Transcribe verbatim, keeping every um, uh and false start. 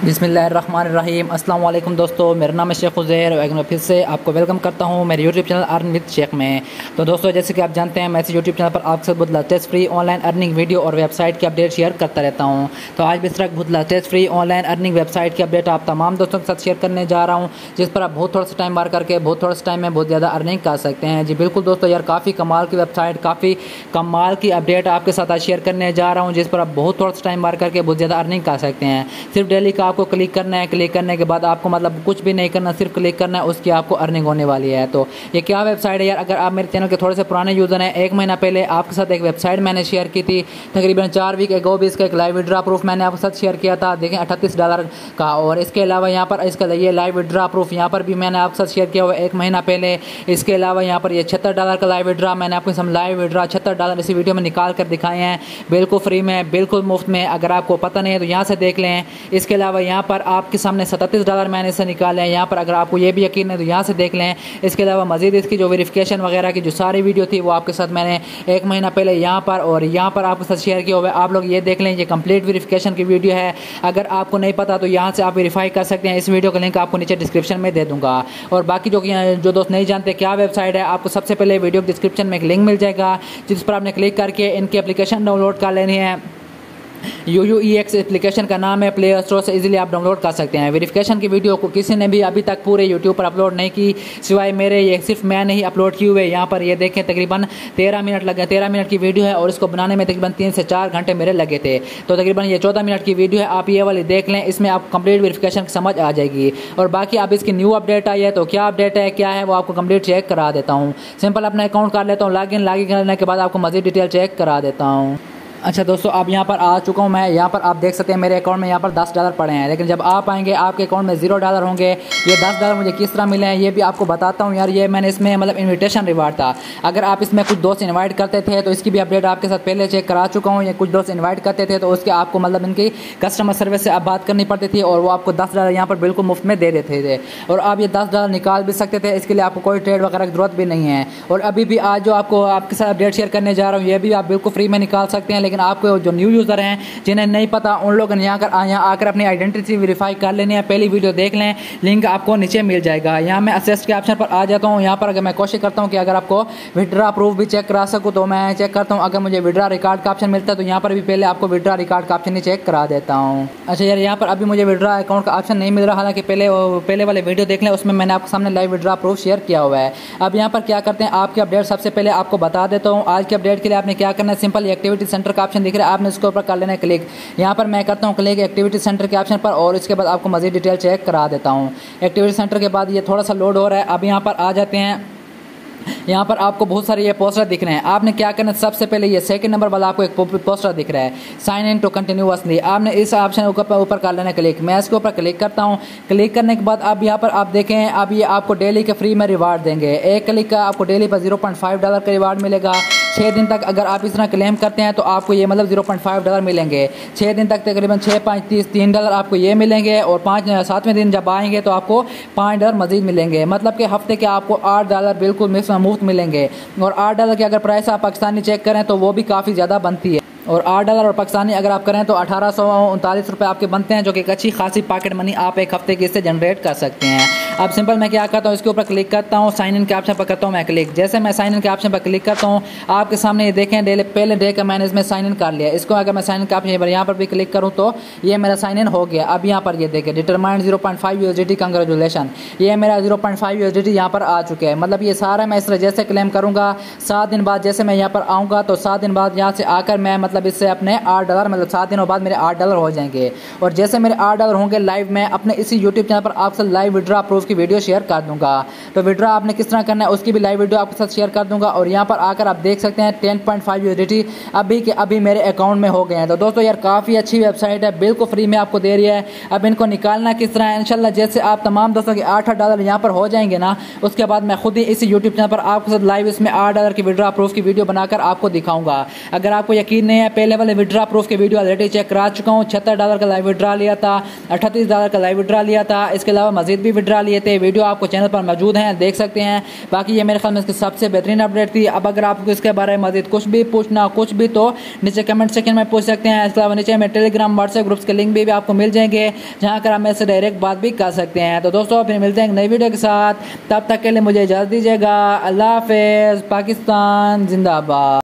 बिस्मिल्लाहिर्रहमानिर्रहीम। अस्सलाम वालेकुम दोस्तों, मेरा नाम है शेख उज़ैर और एक बार फिर से आपको वेलकम करता हूं मेरे YouTube channel earn with Sheikh में। तो दोस्तों, जैसे कि आप जानते हैं मैं इस यूट्यूब चैनल पर आपके साथ बहुत latest free online earning video और वेबसाइट की अपडेट शेयर करता रहता हूं। तो आज भी इस तरह बहुत latest free online earning website की अपडेट आप तमाम दोस्तों के साथ शेयर करने जा रहा हूँ, जिस पर आप बहुत थोड़ा सा टाइम बार करके बहुत थोड़ा सा टाइम में बहुत ज़्यादा अर्निंग कर सकते हैं। जी बिल्कुल दोस्तों, यार काफ़ी कमाल की वेबसाइट, काफ़ी कमाल की अपडेट आपके साथ आज शेयर करने जा रहा हूँ, जिस पर आप बहुत थोड़ा सा टाइम बार करके बहुत ज़्यादा अर्निंग कर सकते हैं। सिर्फ डेली का आपको क्लिक करना है, क्लिक करने के बाद आपको मतलब कुछ भी नहीं करना, सिर्फ क्लिक करना है, उसकी आपको अर्निंग होने वाली है। तो ये क्या वेबसाइट है यार, अगर आप मेरे चैनल के थोड़े से पुराने यूज़र हैं, एक महीना पहले आपके साथ एक वेबसाइट मैंने शेयर की थी, तकरीबन चार वीक एगो भी इसका एक लाइव विड्रा प्रूफ मैंने आपके साथ शेयर किया था, देखें अट्ठतीस डॉलर का। और इसके अलावा यहाँ पर इसका ये लाइव विड्रा प्रूफ यहाँ पर भी मैंने आपके साथ शेयर किया हुआ एक महीना पहले। इसके अलावा यहाँ पर ये छहत्तर डॉलर का लाइव विड्रा मैंने आपको सब लाइव विड्रा छहत्तर डॉलर इसी वीडियो में निकाल कर दिखाए हैं, बिल्कुल फ्री में, बिल्कुल मुफ्त में। अगर आपको पता नहीं है तो यहाँ से देख लें। इसके अलावा यहाँ पर आपके सामने सत्तीस डॉलर मैंने इसे निकाले हैं यहाँ पर, अगर आपको ये भी यकीन है तो यहाँ से देख लें। इसके अलावा मजीद इसकी जो वेरिफिकेशन वगैरह की जो सारी वीडियो थी वो आपके साथ मैंने एक महीना पहले यहाँ पर और यहाँ पर आपके साथ शेयर किया हुआ है। आप लोग ये देख लें, ये कंप्लीट वेरिफिकेशन की वीडियो है। अगर आपको नहीं पता तो यहाँ से आप वेरीफाई कर सकते हैं। इस वीडियो का लिंक आपको नीचे डिस्क्रिप्शन में दे दूँगा। और बाकी जो जो दोस्त नहीं जानते क्या वेबसाइट है, आपको सबसे पहले वीडियो डिस्क्रिप्शन में एक लिंक मिल जाएगा, जिस पर आपने क्लिक करके इनकी एप्लीकेशन डाउनलोड कर लेनी है। U U E X application का नाम है, प्ले स्टोर से इजीली आप डाउनलोड कर सकते हैं। वेरिफिकेशन की वीडियो को किसी ने भी अभी तक पूरे यूट्यूब पर अपलोड नहीं की, सिवाय मेरे, ये सिर्फ मैंने ही अपलोड किए हुए। यहाँ पर ये देखें तकरीबन तेरह मिनट लगे, तेरह मिनट की वीडियो है और इसको बनाने में तकरीबन तीन से चार घंटे मेरे लगे थे। तो तकरीबन ये चौदह मिनट की वीडियो है, आप ये वाली देख लें, इसमें आप कंप्लीट वेरिफिकेशन समझ आ जाएगी। और बाकी अब इसकी न्यू अपडेट आई है, तो क्या अपडेट है क्या है वो आपको कंप्लीट चेक करा देता हूँ। सिंपल अपना अकाउंट कर लेता हूँ, लॉग इन लॉग इन करने के बाद आपको मज़ीद डिटेल चेक करा देता हूँ। अच्छा दोस्तों, अब यहाँ पर आ चुका हूँ मैं। यहाँ पर आप देख सकते हैं मेरे अकाउंट में यहाँ पर दस डॉलर पड़े हैं, लेकिन जब आप आएंगे आपके अकाउंट में जीरो डॉलर होंगे। ये दस डॉलर मुझे किस तरह मिले हैं ये भी आपको बताता हूँ यार। ये मैंने इसमें मतलब इन्विटेशन रिवार्ड था, अगर आप इसमें कुछ दोस्त इन्वाइट करते थे तो इसकी भी अपडेट आपके साथ पहले चेक करा चुका हूँ। ये कुछ दोस्त इन्वाइट करते थे तो उसके आपको मतलब इनकी कस्टमर सर्विस से आप बात करनी पड़ती थी और वो आपको दस डॉलर यहाँ पर बिल्कुल मुफ्त में दे देते थे। और आप ये दस डॉलर निकाल भी सकते थे, इसके लिए आपको कोई ट्रेड वगैरह की जरूरत भी नहीं है। और अभी भी आज जो आपको आपके साथ अपडेट शेयर करने जा रहा हूँ ये भी आप बिल्कुल फ्री में निकाल सकते हैं। लेकिन आपको जो न्यू यूज़र हैं जिन्हें नहीं पता, उन लोगों ने यहाँ कर यहाँ आकर अपनी आइडेंटिटी वेरीफाई कर लेनी है। पहली वीडियो देख लें, लिंक आपको नीचे मिल जाएगा। यहाँ मैं असिस्ट के ऑप्शन पर आ जाता हूँ। यहाँ पर अगर मैं कोशिश करता हूँ कि अगर आपको विड्रा प्रूफ भी चेक करा सकूँ तो मैं चेक करता हूँ। अगर मुझे विड्रा रिकॉर्ड का ऑप्शन मिलता है तो यहाँ पर भी पहले आपको विड्रा रिकॉर्ड का ऑप्शन ही चेक करा देता हूँ। अच्छा यार, यहाँ पर अभी मुझे विड्रा अकाउंट का ऑप्शन नहीं मिल रहा, हालांकि पहले पहले वाले वीडियो देख लें, उसमें मैंने आपके सामने लाइव विड्रा प्रूफ शेयर किया हुआ है। अब यहाँ पर क्या करते हैं, आपकी अपडेट सबसे पहले आपको बता देता हूँ। आज की अपडेट के लिए आपने क्या करना है, सिंपल एक्टिविटी सेंटर का ऑप्शन दिख रहा है, आपने इसके ऊपर कर लेना है क्लिक। यहाँ पर मैं करता हूँ क्लिक एक्टिविटी सेंटर के ऑप्शन पर और इसके बाद आपको मज़ीद डिटेल चेक करा देता हूँ। एक्टिविटी सेंटर के बाद ये थोड़ा सा लोड हो रहा है। अब यहाँ पर आ जाते हैं। यहाँ पर आपको बहुत सारे ये पोस्टर दिख रहे हैं, आपने क्या करना है, सबसे पहले ये सेकंड नंबर वाला आपको एक पोस्टर दिख रहा है, साइन इन टू कंटिन्यूअसली, आपने इस ऑप्शन ऊपर ऊपर कर लेना क्लिक। मैं इसके ऊपर क्लिक करता हूँ। क्लिक करने के बाद अब यहाँ पर आप देखें, अब ये आपको डेली के फ्री में रिवार्ड देंगे। एक क्लिक का आपको डेली पर जीरो पॉइंट फाइव डॉलर का रिवार्ड मिलेगा। छः दिन तक अगर आप इस तरह क्लेम करते हैं तो आपको ये मतलब जीरो पॉइंट फाइव डॉलर मिलेंगे। छः दिन तक तकरीबन छः पाँच तीस तीन डॉलर आपको ये मिलेंगे और पाँच सातवें दिन जब आएंगे तो आपको पाँच डॉलर मजीद मिलेंगे। मतलब कि हफ्ते के आपको आठ डॉलर बिल्कुल मुफ्त मिलेंगे। और आठ डॉलर की अगर प्राइस आप पाकिस्तानी चेक करें तो वो भी काफ़ी ज़्यादा बनती है। और आठ डॉलर और पाकिस्तानी अगर आप करें तो अठारह सौ उनतालीस रुपये आपके बनते हैं, जो कि एक अच्छी खासी पॉकेट मनी आप एक हफ्ते की इससे जनरेट कर सकते हैं। अब सिंपल मैं क्या करता हूँ, इसके ऊपर क्लिक करता हूँ, साइन इन के ऑप्शन पर करता हूँ मैं क्लिक। जैसे मैं साइन इन के ऑप्शन पर क्लिक करता हूँ, आपके सामने ये देखें डेली पहले डे का मैंने इसमें साइन इन कर लिया। इसको अगर मैं साइन इन के ऑप्शन पर यहाँ पर भी क्लिक करूँ तो ये मेरा साइन इन हो गया। अब यहाँ पर ये देखें determined zero point five USDT congratulation, ये मेरा जीरो पॉइंट फाइव यूएसडीटी यहाँ पर आ चुके हैं। मतलब ये सारा मैं इस तरह जैसे क्लेम करूँगा, सात दिन बाद जैसे मैं यहाँ पर आऊँगा तो सात दिन बाद यहाँ से आकर मैं मतलब इससे अपने आठ डॉलर मतलब सात दिनों बाद मेरे आठ डॉलर हो जाएंगे। और जैसे मेरे आठ डॉलर होंगे लाइव, मैं अपने इसी यूट्यूब चैनल पर आपसे लाइव विड्रा प्रूफ की वीडियो शेयर कर दूंगा। तो विड्रा आपने किस तरह करना है उसकी भी लाइव वीडियो आपके साथ शेयर कर दूंगा। और यहाँ पर आकर आप देख सकते हैं टेन पॉइंट फाइव यूएसडीटी अभी के अभी मेरे अकाउंट में हो गए हैं। तो दोस्तों यार काफ़ी अच्छी वेबसाइट है, बिल्कुल फ्री में आपको दे रही है। अब इनको निकालना किस तरह है, इंशाल्लाह जैसे आप तमाम दोस्तों के आठ आठ डॉलर यहाँ पर हो जाएंगे ना, उसके बाद मैं खुद ही इसी यूट्यूब चैनल पर आपके साथ लाइव इसमें आठ डॉलर की विड्रा प्रूफ की वीडियो बनाकर आपको दिखाऊंगा। अगर आपको यकीन नहीं है, पहले वाले विड्रा प्रूफ की वीडियो ऑलरेडी चेक करा चुका हूँ। छहत्तर डॉलर का लाइव विड्रा लिया था, अट्ठतीस डॉलर का लाइव विड्रा लिया था, इसके अलावा मजीद भी विड्रा लिया ये थे वीडियो आपको चैनल पर मौजूद हैं, देख सकते हैं। बाकी ये मेरे ख्याल में इसकी सबसे बेहतरीन अपडेट थी। अब अगर आपको इसके बारे में मज़ीद कुछ भी पूछना कुछ भी तो नीचे कमेंट सेक्शन में पूछ सकते हैं। इसके अलावा नीचे में टेलीग्राम व्हाट्सएप ग्रुप्स के लिंक भी, भी आपको मिल जाएंगे, जहाँ कर आप मेरे से डायरेक्ट बात भी कर सकते हैं। तो दोस्तों फिर मिलते हैं एक नई वीडियो के साथ, तब तक के लिए मुझे इजाज़त दीजिएगा। अल्लाह हाफ़िज़। पाकिस्तान जिंदाबाद।